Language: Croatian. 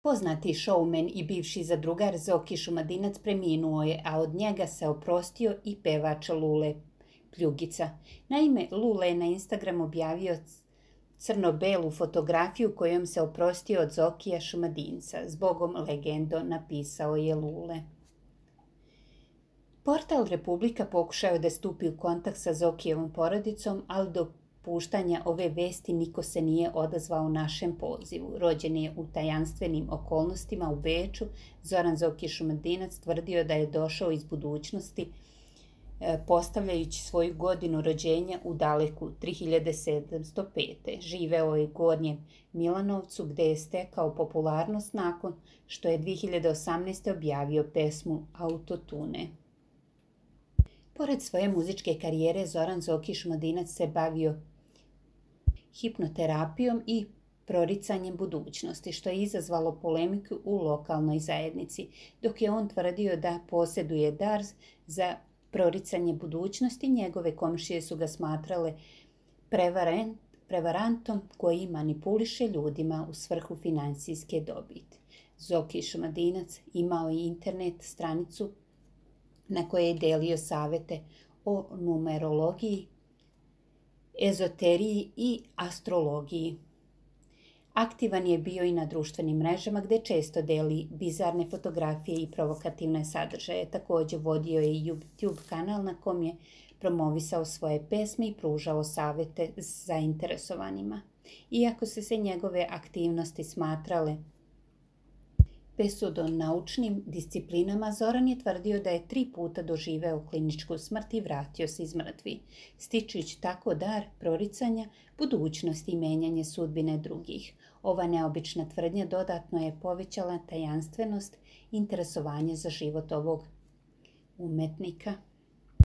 Poznati showman i bivši zadrugar Zoki Šumadinac preminuo je, a od njega se oprostio i pevač Lule Pljugica. Naime, Lule je na Instagram objavio crno-belu fotografiju kojom se oprostio od Zokija Šumadinca. Zbogom legendo, napisao je Lule. Portal Republika pokušao je da stupi u kontakt sa Zokijevom porodicom, ali do puštanja ove vesti niko se nije odazvao našem pozivu. Rođen je u tajanstvenim okolnostima u Beču. Zoran Zoki Šumadinac tvrdio da je došao iz budućnosti postavljajući svoju godinu rođenja u daleku 3705. Živeo je u Gornjem Milanovcu gde je stekao popularnost nakon što je 2018. objavio pesmu Autotune. Pored svoje muzičke karijere, Zoran Zoki Šumadinac se bavio hipnoterapijom i proricanjem budućnosti, što je izazvalo polemiku u lokalnoj zajednici, dok je on tvrdio da posjeduje dar za proricanje budućnosti. Njegove komšije su ga smatrale prevarantom koji manipuliše ljudima u svrhu finansijske dobiti. Zoki Šumadinac imao je internet stranicu na kojoj je delio savete o numerologiji, ezoteriji i astrologiji. Aktivan je bio i na društvenim mrežama gde često deli bizarne fotografije i provokativne sadržaje. Također vodio je YouTube kanal na kom je promovisao svoje pesme i pružao savete zainteresovanima. Iako su se njegove aktivnosti smatrale pseudonaučnim disciplinama, Zoran je tvrdio da je 3 puta doživeo kliničku smrt i vratio se iz mrtvi, stičući tako dar proricanja budućnosti i menjanje sudbine drugih. Ova neobična tvrdnja dodatno je povećala tajanstvenost i interesovanje za život ovog umetnika.